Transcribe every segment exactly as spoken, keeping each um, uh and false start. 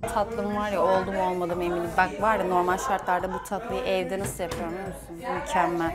tatlım var ya, oldu mu olmadı mı eminim. Bak var ya, normal şartlarda bu tatlıyı evde nasıl yapıyorum biliyor musun? Mükemmel.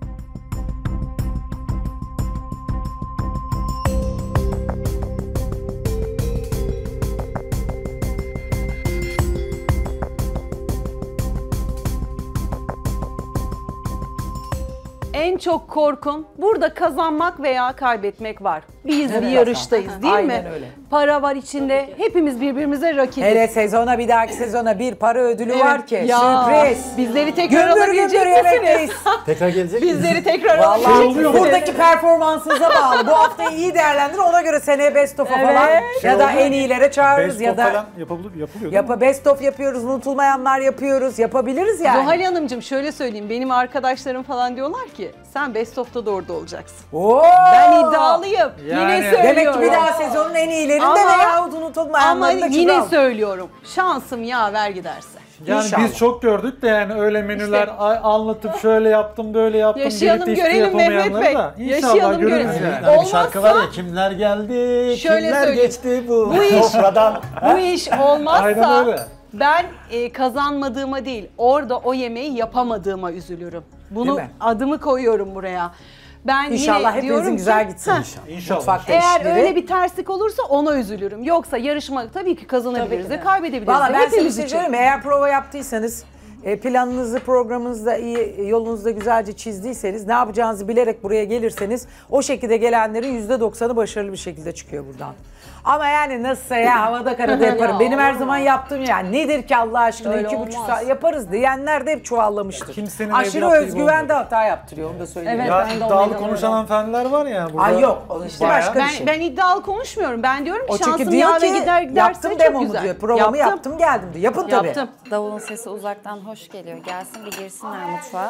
En çok korkum burada kazanmak veya kaybetmek var. Biz Evet, bir yarıştayız değil aynen mi? öyle. Para var içinde. Hepimiz birbirimize rakibiz. Hele sezona bir dahaki sezona bir para ödülü Evet. var ki. Ya, Sürpriz. bizleri tekrar Gümbür alabilecek gümbür misiniz? yemekteyiz. Tekrar gelecek mi? Bizleri tekrar Vallahi alabilecek misiniz? buradaki performansınıza bağlı. Bu haftayı iyi değerlendirin, ona göre seneye best of'a Evet. falan Şey ya da oldu. en iyilere çağırırız Best ya of da falan yapabilir, yapılıyor değil yap mi? best of yapıyoruz, unutulmayanlar yapıyoruz, yapabiliriz yani. Zuhal Hanımcığım şöyle söyleyeyim, benim arkadaşlarım falan diyorlar ki sen Best of'ta da orada olacaksın. Oo! Ben iddialıyım. Yani. Yine söylüyorum. Demek ki bir daha sezonun en iyilerinde Ama- veya Ama unutulmayanlarında yine çıkalım. söylüyorum. Şansım yaver giderse. Yani İnşallah. biz çok gördük de yani öyle menüler İşte- a- anlatıp şöyle yaptım böyle yaptım. Yaşayalım, birlikte hiçbir görelim Mehmet yapamayanları Bey. da İnşallah Yaşayalım, görürüz görelim. yani. Olmazsa- Bir şarkı var ya, kimler geldi, Şöyle kimler söyleyeyim. geçti bu, Bu iş- sofradan. Bu iş olmazsa Aynen öyle. ben e, kazanmadığıma değil, orada o yemeği yapamadığıma üzülürüm. Bunu Değil mi? adımı koyuyorum buraya. Ben İnşallah yine hepinizin diyorum güzel ki, gitsin heh, inşallah. İnşallah. Mutfakta eğer işleri. öyle bir terslik olursa ona üzülürüm. Yoksa yarışma tabii ki kazanabiliriz de kaybedebiliriz Valla de ben size bir hepimiz şey için. söyleyeyim mi? Eğer prova yaptıysanız, e, planınızı, programınızı da iyi, yolunuzu da güzelce çizdiyseniz, ne yapacağınızı bilerek buraya gelirseniz, o şekilde gelenlerin yüzde doksanı başarılı bir şekilde çıkıyor buradan. Ama yani nasılsa ya havada karada yaparım. Ya, Benim her olmaz. zaman yaptığım yani nedir ki Allah aşkına Öyle iki buçuk olmaz. saat yaparız diyenler de hep çuvallamıştır. Kimsenin evde Aşırı yaptığı gibi özgüven olmuyor. de hata yaptırıyor, onu da söyleyeyim. Evet. Ya Ben de iddialı onayla konuşan öyle. hanımefendiler var ya burada. Ay yok, o işte Bayağı. başka bir Ben, şey. ben iddialı konuşmuyorum. Ben diyorum ki O çünkü şansım diyor yaver ki gider giderse yaptım çok demomu güzel. diyor. Provamı yaptım geldim diyor. Yapın tabii. Yaptım. Davulun sesi uzaktan hoş geliyor. Gelsin bir girsinler mutfağa.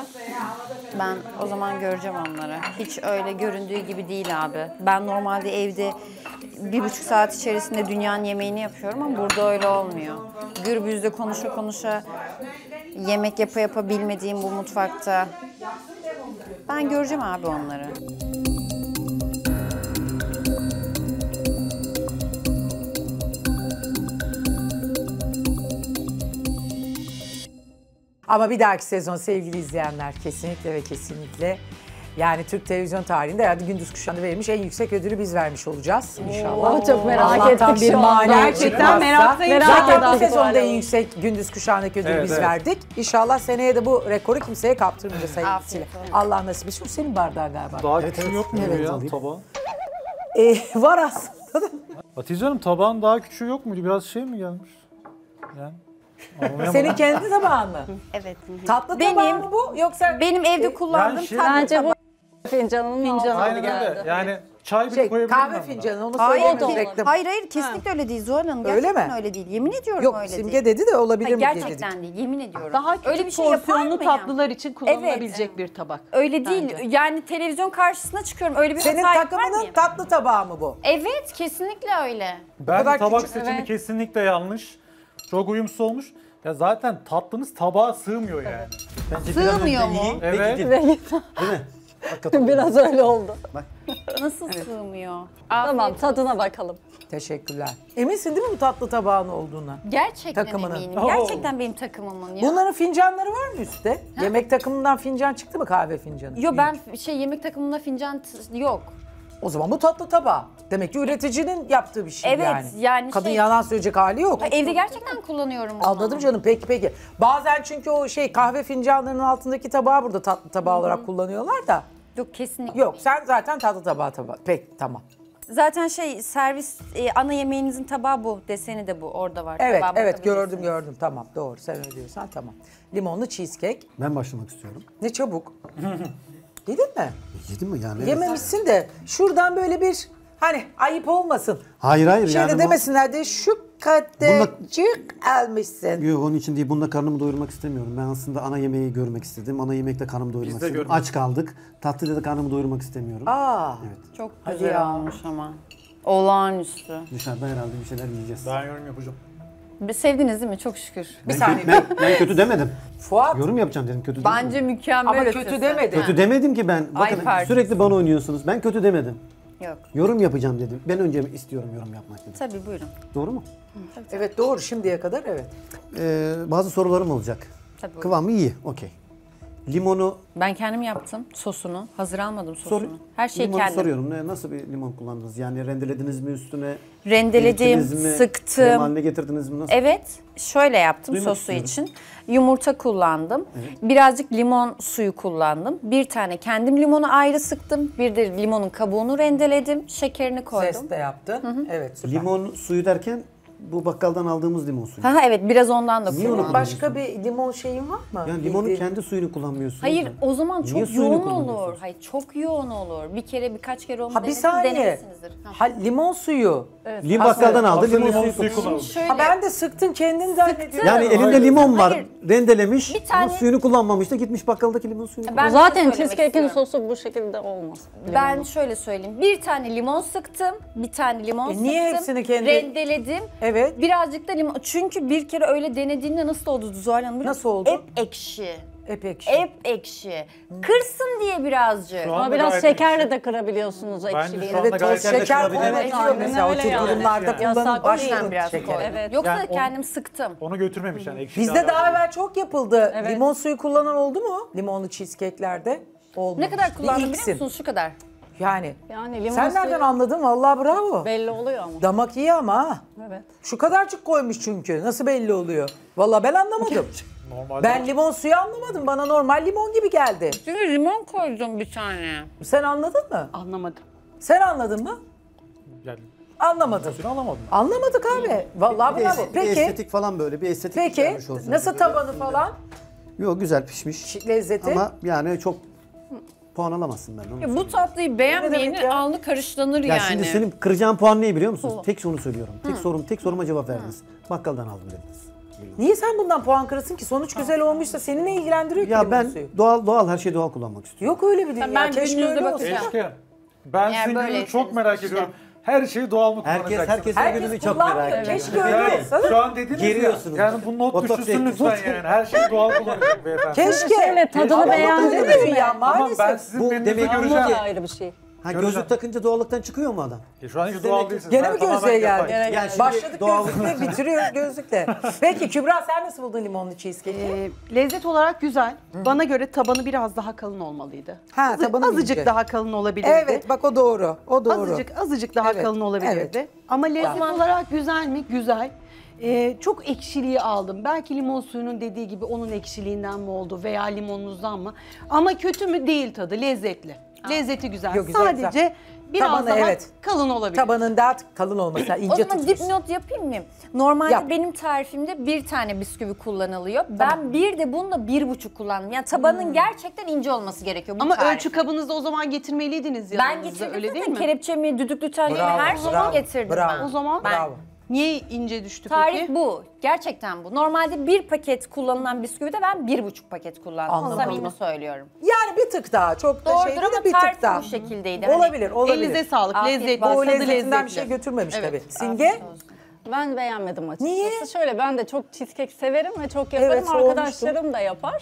Ben o zaman göreceğim onları. Hiç öyle göründüğü gibi değil abi. Ben normalde evde bir buçuk saat içerisinde dünyanın yemeğini yapıyorum ama burada öyle olmuyor. Gürbüzde konuşa konuşa yemek yapa yapa bilmediğim bu mutfakta. Ben göreceğim abi onları. Ama bir dahaki sezon sevgili izleyenler kesinlikle ve kesinlikle yani Türk televizyon tarihinde herhalde gündüz kuşağında verilmiş en yüksek ödülü biz vermiş olacağız inşallah. Oo, çok merak Allah'tan ettik bir şu mani anda. Gerçekten çıkmazsa. meraktayım. Zaten Merak bu ettik. sezonda en yüksek gündüz kuşağındaki ödülü Evet, biz evet. verdik. İnşallah seneye de bu rekoru kimseye kaptırmayacağız hayırlısıyla. Afiyet olsun. Allah nasip etsin. Şu senin bardağın galiba. Daha Evet, küçüğü evet. yok mu Evet, ya alayım. tabağın? Ee, var aslında. Hatice Hanım tabağın daha küçüğü yok muydu? Biraz şey mi gelmiş? Yani. anlayamadım. Senin kendi tabağın mı? Evet. Tatlı Benim- tabağın mı bu yoksa Benim evde kullandığım Ben şey- tatlı Bence tabak. bu fincanının Fincan. altına Aynen geldi. öyle. Yani çay bile şey, koyabilirim kahve ben buna. fincanı onu Hayır, söylemeyiz ki- reklam. hayır hayır kesinlikle öyle değil Zuhal Hanım. Öyle Gerçekten mi? öyle değil. Yemin ediyorum Yok öyle Simge değil. dedi de olabilir Hayır, mi diye dedik. gerçekten değil. Yemin ediyorum. Daha küçük öyle bir şey yapar porsiyonlu mı ya? tatlılar için kullanılabilecek Evet. bir tabak. Öyle değil. Bence. Yani televizyon karşısına çıkıyorum. Öyle bir Senin hata yapar takımının mıyım? tatlı tabağı mı bu? Evet kesinlikle öyle. Ben kadar tabak küçük, seçimi evet. kesinlikle yanlış. Çok uyumsuz olmuş. Ya zaten tatlınız tabağa sığmıyor yani. Bence bir an Sığmıyor önce mu? yiyin ve Evet. gidin. Ve git. Değil mi? Hakikaten. Biraz öyle oldu. Nasıl sığmıyor? Tamam, Afiyet tadına bakalım. Teşekkürler. Eminsin değil mi bu tatlı tabağın olduğuna? Gerçekten Takımının. eminim. Oo. Gerçekten benim takımımın ya. Bunların fincanları var mı üstte? Yemek takımından fincan çıktı mı, kahve fincanı? Yo ben şey yemek takımında fincan t- yok. O zaman bu tatlı tabağı. Demek ki üreticinin yaptığı bir şey Evet, yani. yani Kadın şey- yalan söyleyecek hali yok. Ha, evde gerçekten kullanıyorum bunu. Anladım canım, peki peki. Bazen çünkü o şey kahve fincanlarının altındaki tabağı burada tatlı tabağı olarak kullanıyorlar da. Yok kesinlikle. Yok, sen zaten tatlı tabağı tabağı. Peki tamam. Zaten şey servis e, ana yemeğinizin tabağı bu. Deseni de bu. Orada var. Evet Tabağa evet gördüm bakabilirsiniz. gördüm tamam doğru, sen öyle diyorsan tamam. Limonlu cheesecake. Ben başlamak istiyorum. Ne çabuk. Yedin mi? Yedim mi yani? Evet. Yememişsin de şuradan böyle bir hani ayıp olmasın. Hayır hayır. Şey yani de bu- demesinler diye şu kadarcık almışsın. Yok onun için değil. Bunda karnımı doyurmak istemiyorum. Ben aslında ana yemeği görmek istedim. Ana yemekte karnımı doyurmak Biz de istedim. görmek Aç kaldık. Tatlıda da karnımı doyurmak istemiyorum. Aa. Evet. Çok Hadi güzel ya. olmuş ama. Olağanüstü. Dışarıda herhalde bir şeyler yiyeceğiz. Ben yorum yapacağım. Sevdiniz değil mi? Çok şükür. Bir Ben, saniye. ben, ben kötü demedim. Fuat Yorum yapacağım dedim. Kötü Bence demedim. mükemmel ama ötesi. kötü demedi. Kötü demedim ki ben. Ay Bakın Ferdi. sürekli bana oynuyorsunuz. Ben kötü demedim. Yok. Yorum yapacağım dedim. Ben önce istiyorum yorum yapmak dedim. Tabii buyurun. Doğru mu? Evet doğru şimdiye kadar evet. Ee, bazı sorularım olacak. Tabii buyurun. Kıvamı iyi, okey. Limonu Ben kendim yaptım sosunu. Hazır almadım sosunu. sor, Her şeyi limonu kendim. soruyorum. Ne, nasıl bir limon kullandınız? Yani rendelediniz mi üstüne? Rendeledim, erittiniz mi? sıktım. Krem haline getirdiniz mi? Nasıl? Evet, şöyle yaptım Duymak sosu istiyorum. için. Yumurta kullandım. Birazcık limon suyu kullandım. Bir tane kendim limonu ayrı sıktım. Bir de limonun kabuğunu rendeledim. Şekerini koydum. Zest de yaptın. Evet süper. Limon suyu derken bu bakkaldan aldığımız limon suyu. Ha, ha, evet biraz ondan da Niye onu kullandım. Başka bir limon şeyin var mı? Yani limonun Bildiğin- kendi suyunu kullanmıyorsunuz. Hayır da. o zaman Niye çok suyunu yoğun kullanıyorsunuz? olur. Hayır çok yoğun olur. Bir kere birkaç kere onu Ha bir denedim, saniye. denemişsinizdir. Ha. Ha, limon suyu. Lim bakkaldan aldı, Aslında limon limon suyu suyu kullandı. kullanılmış. Şöyle, Ha ben de sıktın kendin zannediyorum. Yani elinde Hayır. limon var, Hayır. rendelemiş Bir ama tane- suyunu kullanmamış da gitmiş bakkaldaki limon suyunu Ben kullanmış. bir şey Zaten söylemek cheesecake'in istiyorum. sosu bu şekilde olmaz. Ben şöyle söyleyeyim. Bir tane limon sıktım. Bir tane limon E sıktım. niye hepsini kendi- Rendeledim. Evet. Birazcık da limon. Çünkü bir kere öyle denediğinde nasıl oldu Zuhal Hanım? Nasıl oldu? Hep ekşi. Hep ekşi. Hep ekşi. Kırsın diye birazcık. Şu Ama anda biraz gayet şekerle ekşi. de kırabiliyorsunuz o Bence ekşiliği. şu anda Evet gayet toz şeker yakıştırabilir. koymak Evet, mesela o aynen tür öyle yani. durumlarda Yani. kullanın Yasak başlayın değil biraz şekeri. koy. Evet. Yoksa Yani o- kendim sıktım. Onu götürmemiş yani ekşi. Bizde daha evvel çok yapıldı. Evet. Limon suyu kullanan oldu mu? Limonlu cheesecake'lerde. Olmamış. Ne kadar kullandım biliyor İlksin. musunuz? Şu kadar. Yani. Yani limon Sen suyu nereden anladın? Vallahi bravo. belli oluyor ama. Damak iyi ama ha. Evet. Şu kadarcık koymuş çünkü. Nasıl belli oluyor? Vallahi ben anlamadım. Normalde Ben limon suyu anlamadım. Bana normal limon gibi geldi. Çünkü limon koydum bir tane. Sen anladın mı? Anlamadım. Sen anladın mı? yani Anlamadım. suyunu alamadım. Anlamadık abi. Vallahi Bir, de bravo. estetik, bir Peki. estetik falan böyle bir estetik Peki. vermiş olsanız. Nasıl tabanı falan? Yok güzel pişmiş. Lezzeti. Ama yani çok puan alamazsın ben. Onu Ya bu söyleyeyim. tatlıyı beğenmeyeni demek ya? alnı karışlanır Ya yani. şimdi senin kıracağın puan ne biliyor musunuz? Tek şunu söylüyorum. Tek sorum, tek soruma cevap verdiniz. Bakkaldan aldım dediniz. Niye sen bundan puan kırasın ki? Sonuç güzel olmuşsa seni ne ilgilendiriyor ki Ya limon ben suyu? doğal doğal her şeyi doğal kullanmak istiyorum. Yok öyle bir dünya. Ben Keşke gününüzde öyle olsa. bakacağım. Keşke. Ben Eğer sizin gününüzü böyleyseniz çok merak işte. ediyorum. Her şeyi doğal mı Herkes kullanacaksınız? herkesin Herkes gününü çok kullanmıyor. merak ediyor. Keşke öyle Yani olsa. şu an dediniz Geriyorsunuz. ya. Yani bu not Otobüs düşürsün bekliyorsunuz. lütfen yani. Her şeyi doğal kullanacak beyefendi. Keşke. Şöyle tadını Ama beğendiniz öyle mi? ya Tamam maalesef. ben sizin Bu menünüzü demek ki- Bu göreceğim. da ayrı bir şey. Ha Göreceğim. gözlük takınca doğallıktan çıkıyor mu adam? Ya şu an hiç Siz doğal demek ki- değilsiniz. Gene Ben mi tamamen gözlüğe yapay. geldi? Yani şimdi Başladık doğal- gözlükle bitiriyoruz gözlükle. Peki Kübra sen nasıl buldun limonlu cheesecake'i? Ee, lezzet olarak güzel. Bana göre tabanı biraz daha kalın olmalıydı. Ha, Azı- tabanı azıcık ince. daha kalın olabilirdi. Evet bak o doğru. O doğru. Azıcık azıcık daha Evet, kalın olabilirdi. evet. Ama lezzet Tamam. olarak güzel mi? Güzel. Ee, çok ekşiliği aldım. Belki limon suyunun dediği gibi onun ekşiliğinden mi oldu veya limonunuzdan mı? Ama kötü mü değil tadı, lezzetli. Lezzeti güzel. Yok, güzel, Sadece güzel. biraz Tabanı, daha evet. kalın olabilir. Tabanın daha kalın olması. Yani O ince zaman tutmuş. dipnot yapayım mı? Normalde Yap. benim tarifimde bir tane bisküvi kullanılıyor. Ben bir de bununla bir buçuk kullandım. Yani tabanın gerçekten ince olması gerekiyor bu Ama tarif. ölçü kabınızda o zaman getirmeliydiniz Ben yanınızda, getirdim öyle değil zaten mi? kelepçemi, düdüklü tenceremi Bravo, her şeyi bravo, getirdim bravo. ben. O zaman Ben- Bravo. niye ince düştü Tarif peki? bu. Gerçekten bu. Normalde bir paket kullanılan bisküvide ben bir buçuk paket kullandım. Anladım. Samimi söylüyorum. Yani bir tık daha. Çok da Doğrudur şey ama değil de bir tarif tık daha. bu şekildeydi. Hani Olabilir, olabilir. Elinize sağlık, Afiyet lezzetli. olsun. O tadı lezzetinden bir lezzetli. şey götürmemiş Evet, tabii. afiyet Simge? olsun. Ben beğenmedim açıkçası. Niye? Şöyle ben de çok cheesecake severim ve çok yaparım. Evet, sormuştum. Arkadaşlarım da yapar.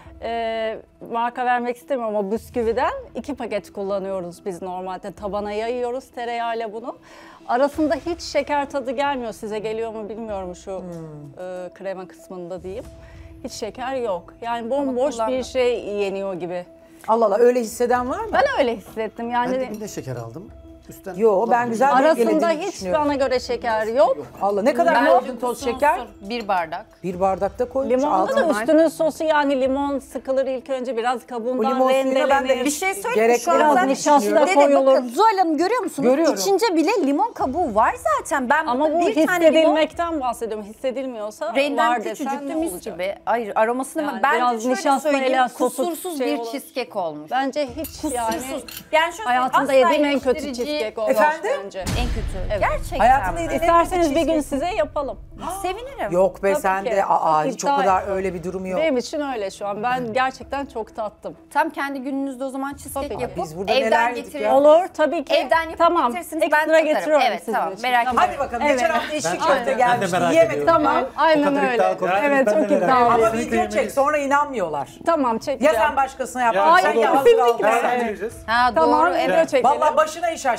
Ee, marka vermek istemiyorum ama bisküviden iki paket kullanıyoruz biz normalde. Tabana yayıyoruz tereyağıyla bunu. Arasında hiç şeker tadı gelmiyor. Size geliyor mu bilmiyorum şu Hmm. e, krema kısmında diyeyim. Hiç şeker yok. Yani bomboş bir kullanmadım. şey yeniyor gibi. Allah Allah öyle hisseden var mı? Ben öyle hissettim. Yani Ben de bir de şeker aldım. Üstten Yo, ben güzel arasında dengelediğini hiç düşünüyorum. bana göre şeker yok. Allah ne kadar Bence koydun toz kusur şeker? unsur Bir bardak. Bir bardakta koymuş. Limonda da altına. üstünün sosu yani limon sıkılır ilk önce biraz O kabuğundan limon suyuna ben de rendelenir. Bir şey söyleyeyim mi? Gerek Şu an biraz zaten nişasta da Dede, koyulur. bakın Zuhal Hanım görüyor musunuz? Görüyorum. İçince bile limon kabuğu var zaten. Ben Ama burada bu bir tane limon hissedilmekten bahsediyorum. Hissedilmiyorsa Renden var desen küçücüktü ne mis olacak? gibi. Hayır aromasını Yani ben biraz de şöyle nişastayla söyleyeyim sosu kusursuz şey bir olan- cheesecake olmuş. Bence hiç yani Kusursuz. Yani şöyle hayatımda asla yediğim en kötü eleştirici- cheesecake olmuş Efendim? bence. En kötü. Evet. Gerçekten. Hayatımda mi? yediğin en İsterseniz kötü bir gün cheesecake. size yapalım. Sevinirim. Yok be Tabii sen ki. de aa hiç o İddia kadar et. öyle bir durum yok. Benim için öyle şu an. Ben gerçekten çok tattım. Tam kendi gününüzde o zaman cheesecake Tabii ki. yapıp Biz burada neler evden yedik getirin. ya? Olur tabii ki. Evden yapıp tamam. getirirsiniz, ben Ekstra tatarım. getiriyorum Evet, sizin tamam, için. merak Tamam. Hadi bakalım Evet. geçen hafta içli Ben- köfte Ben de gelmişti merak yiyemedik. ediyorum. Tamam. O Aynen kadar öyle. iddialı konuştunuz, Evet ben de çok merak iddialı. Ama Biz de video çek yemeyiz. sonra inanmıyorlar. Tamam Ya çekeceğim. sen başkasına Ya, yaparsın o da ya olur. hazır aldın Kesinlikle. sen. Beraber yiyeceğiz. Ha Tamam doğru video evet. çekelim. Valla başına iş açtın.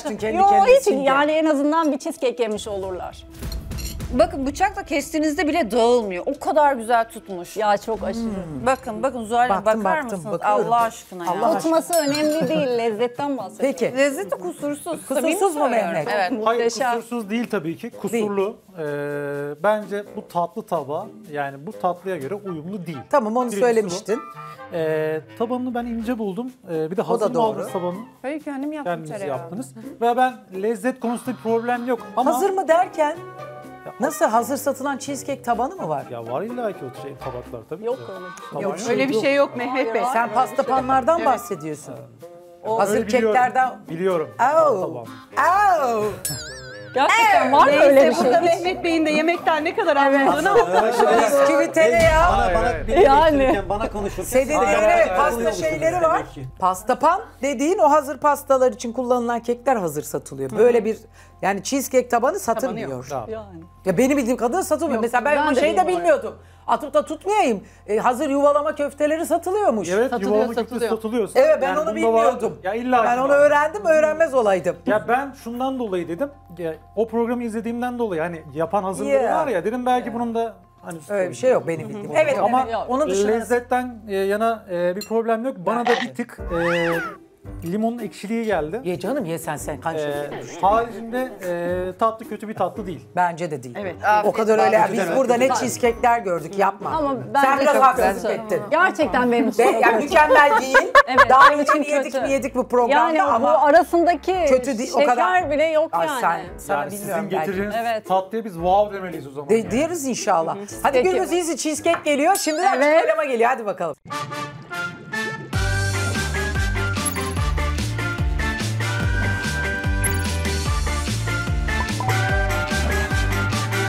açtın kendi Yo kendine. hiç yani en azından bir cheesecake yemiş olurlar. Bakın bıçakla kestiğinizde bile dağılmıyor. O kadar güzel tutmuş. Ya çok aşırı. Bakın bakın Zuhal Hanım, Baktım, bakar baktım, mısınız? bakıyorum. Allah aşkına ya. Allah Tutması önemli değil, lezzetten bahsediyorum. Peki. Lezzeti kusursuz. Kusursuz Samimi mu söylüyorum. Mehmet? Evet. Hayır Muhteşem. kusursuz değil tabii ki. Kusurlu. Ee, bence bu tatlı tabağı yani bu tatlıya göre uyumlu değil. Tamam onu Birincisi söylemiştin. bu. Ee, tabanını ben ince buldum. Ee, bir de hazır mı doğru. aldınız tabanını? Hayır kendim yaptım Kendiniz tereyağı. yaptınız. Ve ben lezzet konusunda bir problem yok. Ama Hazır mı derken nasıl hazır satılan cheesecake tabanı mı var? Ya var illa ki o şey tabaklar tabii. Yok ki. öyle. Taban Yok öyle bir şey yok Mehmet Bey. Sen pasta panlardan bahsediyorsun. hazır Öyle biliyorum, keklerden... Biliyorum. Oh. Tamam. Oh. Gerçekten var mı Neyse öyle bir şey? burada Mehmet Bey'in de yemekten ne kadar anladığını Bisküvi tereyağı. Bana, bana, Yani. beni yani. bana konuşurken. Senin Aa, evet, evet, pasta anlıyormuşsunuz şeyleri demek var. ki. Pasta pan dediğin o hazır pastalar için kullanılan kekler hazır satılıyor. Böyle bir yani cheesecake tabanı satılmıyor. Ya, Yani. Ya benim bildiğim kadarıyla satılmıyor. Mesela ben, ben bu de şeyi de bilmiyorum. bilmiyordum. Atıp da tutmayayım. E, hazır yuvalama köfteleri satılıyormuş. Evet, Satılıyor, yuvarlak köfte satılıyor. satılıyorsa. Evet ben yani onu bunda var. bilmiyordum. Ya illa ben ki onu var. öğrendim, öğrenmez olaydım. Ya ben şundan dolayı dedim. Ya, o programı izlediğimden dolayı hani yapan hazırları Yeah. var ya dedim belki bunun da hani Öyle bir şey yok benim bildiğim. Evet ama ama onun dışında lezzetten e, yana e, bir problem yok. Bana da bir tık e, limonun ekşiliği geldi. ye canım ye sen sen kan E, şekeri. haricinde e, tatlı kötü bir tatlı değil. Bence de değil. Evet. O kadar öyle. Kötü Biz deme, burada kötü ne deme. cheesecake'ler gördük yapma. Ama sen bence biraz çok haksızlık kötü. ettin. Gerçekten benim Ve için çok yani kötü. mükemmel değil. Evet, Daha benim önce için yedik kötü. mi yedik bu programda Yani ama bu arasındaki kötü değil, o şeker kadar- bile yok Ay, yani. sen, sana Yani bilmiyorum sizin belki. getirdiğiniz Evet. tatlıya biz wow demeliyiz o zaman. De, yani. deriz inşallah. Hadi Peki. günümüz iyisi cheesecake geliyor. Şimdi de Evet. açıklama geliyor. Hadi bakalım.